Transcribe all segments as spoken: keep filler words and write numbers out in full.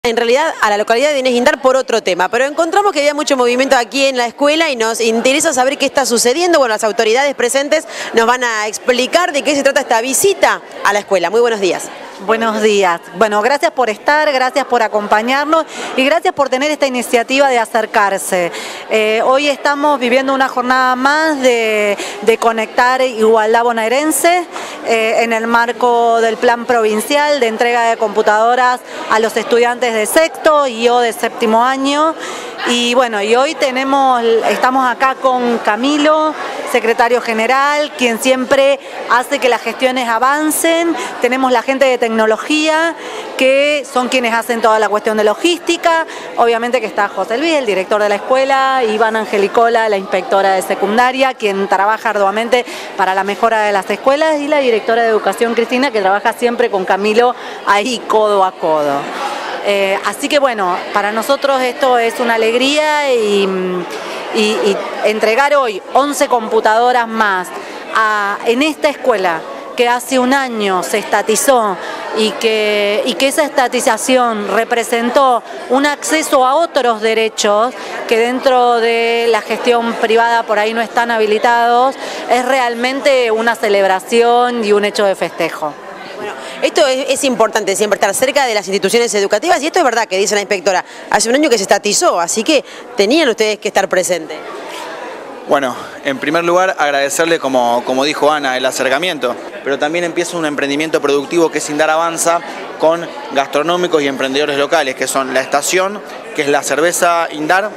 En realidad a la localidad de Inés Guindar por otro tema, pero encontramos que había mucho movimiento aquí en la escuela y nos interesa saber qué está sucediendo. Bueno, las autoridades presentes nos van a explicar de qué se trata esta visita a la escuela. Muy buenos días. Buenos días. Bueno, gracias por estar, gracias por acompañarnos y gracias por tener esta iniciativa de acercarse. Eh, hoy estamos viviendo una jornada más de, de conectar igualdad bonaerense eh, en el marco del plan provincial de entrega de computadoras a los estudiantes de sexto y o de séptimo año. Y bueno, y hoy tenemos, estamos acá con Camilo, secretario general, quien siempre hace que las gestiones avancen. Tenemos la gente de tecnología, que son quienes hacen toda la cuestión de logística. Obviamente que está José Luis, el director de la escuela, Iván Angelicola, la inspectora de secundaria, quien trabaja arduamente para la mejora de las escuelas, y la directora de educación, Cristina, que trabaja siempre con Camilo ahí codo a codo. Eh, así que bueno, para nosotros esto es una alegría y, y, y entregar hoy once computadoras más a, en esta escuela que hace un año se estatizó y que, y que esa estatización representó un acceso a otros derechos que dentro de la gestión privada por ahí no están habilitados, es realmente una celebración y un hecho de festejo. Bueno, esto es, es importante siempre estar cerca de las instituciones educativas, y esto es verdad que dice la inspectora, hace un año que se estatizó, así que tenían ustedes que estar presentes. Bueno, en primer lugar agradecerle, como, como dijo Ana, el acercamiento, pero también empieza un emprendimiento productivo que es Indar Avanza, con gastronómicos y emprendedores locales, que son La Estación, que es la cerveza Indar,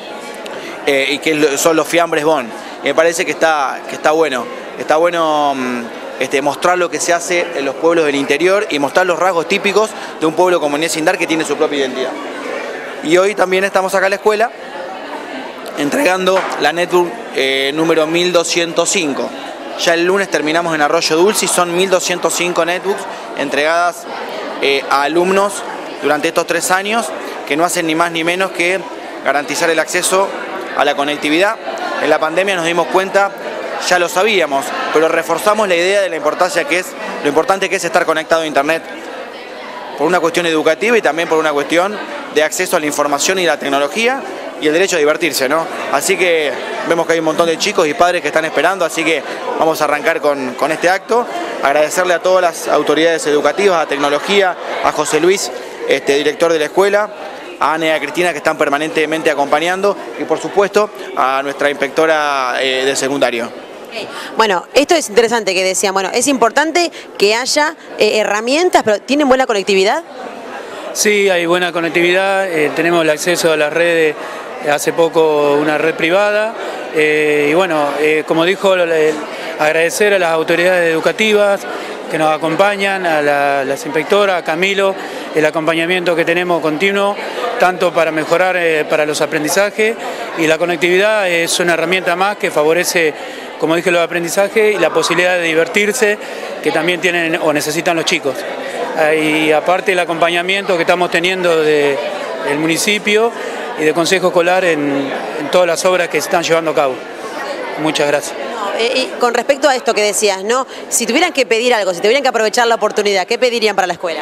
eh, y que son los fiambres Bon. Y me parece que está, que está bueno, está bueno este, mostrar lo que se hace en los pueblos del interior y mostrar los rasgos típicos de un pueblo como Inés Guindar, que tiene su propia identidad. Y hoy también estamos acá en la escuela entregando la netbook eh, número mil doscientos cinco. Ya el lunes terminamos en Arroyo Dulce y son mil doscientos cinco netbooks entregadas eh, a alumnos durante estos tres años, que no hacen ni más ni menos que garantizar el acceso a la conectividad. En la pandemia nos dimos cuenta, ya lo sabíamos, pero reforzamos la idea de la importancia que es, lo importante que es estar conectado a Internet, por una cuestión educativa y también por una cuestión de acceso a la información y la tecnología, y el derecho a divertirse, ¿no? Así que vemos que hay un montón de chicos y padres que están esperando, así que vamos a arrancar con, con este acto. Agradecerle a todas las autoridades educativas, a tecnología, a José Luis, este, director de la escuela, a Ana y a Cristina, que están permanentemente acompañando, y por supuesto a nuestra inspectora eh, de secundario. Bueno, esto es interesante que decían, bueno, es importante que haya eh, herramientas, pero ¿tienen buena conectividad? Sí, hay buena conectividad, eh, tenemos el acceso a las redes, hace poco una red privada, eh, y bueno, eh, como dijo, eh, agradecer a las autoridades educativas que nos acompañan, a la, las inspectoras, a Camilo, el acompañamiento que tenemos continuo, tanto para mejorar eh, para los aprendizajes, y la conectividad es una herramienta más que favorece, como dije, los aprendizajes y la posibilidad de divertirse que también tienen o necesitan los chicos. Y aparte el acompañamiento que estamos teniendo de, del municipio y del Consejo Escolar en, en todas las obras que se están llevando a cabo. Muchas gracias. No, eh, y con respecto a esto que decías, ¿no? Si tuvieran que pedir algo, si tuvieran que aprovechar la oportunidad, ¿qué pedirían para la escuela?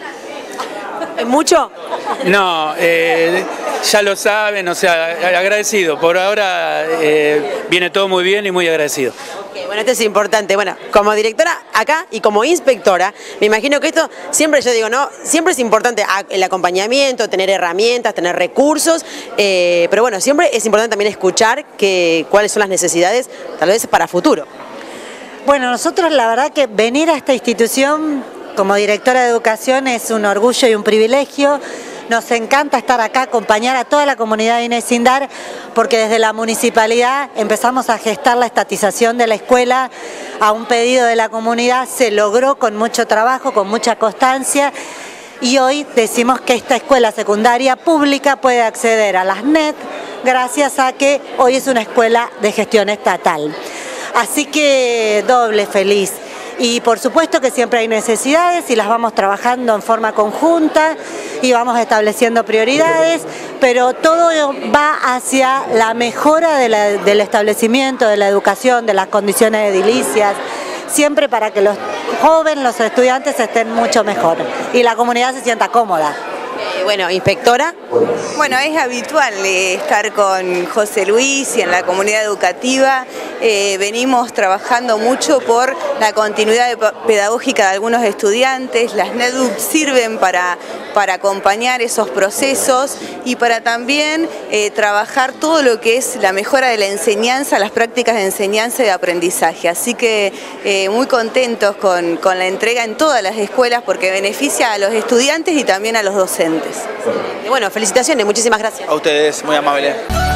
¿Es mucho? No, eh, ya lo saben, o sea, agradecido. Por ahora eh, viene todo muy bien y muy agradecido. Okay, bueno, esto es importante. Bueno, como directora acá y como inspectora, me imagino que esto, siempre yo digo, ¿no? Siempre es importante el acompañamiento, tener herramientas, tener recursos, eh, pero bueno, siempre es importante también escuchar que, cuáles son las necesidades, tal vez para futuro. Bueno, nosotros la verdad que venir a esta institución como directora de educación es un orgullo y un privilegio. Nos encanta estar acá, acompañar a toda la comunidad de Inés Guindar, porque desde la municipalidad empezamos a gestar la estatización de la escuela a un pedido de la comunidad, se logró con mucho trabajo, con mucha constancia, y hoy decimos que esta escuela secundaria pública puede acceder a las N E T gracias a que hoy es una escuela de gestión estatal. Así que doble feliz. Y por supuesto que siempre hay necesidades y las vamos trabajando en forma conjunta y vamos estableciendo prioridades, pero todo va hacia la mejora de la, del establecimiento, de la educación, de las condiciones edilicias, siempre para que los jóvenes, los estudiantes estén mucho mejor y la comunidad se sienta cómoda. bueno, inspectora. Bueno, es habitual eh, estar con José Luis y en la comunidad educativa. Eh, venimos trabajando mucho por la continuidad de, pedagógica de algunos estudiantes. Las NEDUC sirven para, para acompañar esos procesos y para también eh, trabajar todo lo que es la mejora de la enseñanza, las prácticas de enseñanza y de aprendizaje. Así que eh, muy contentos con, con la entrega en todas las escuelas porque beneficia a los estudiantes y también a los docentes. Bueno, felicitaciones, muchísimas gracias. A ustedes, muy amables.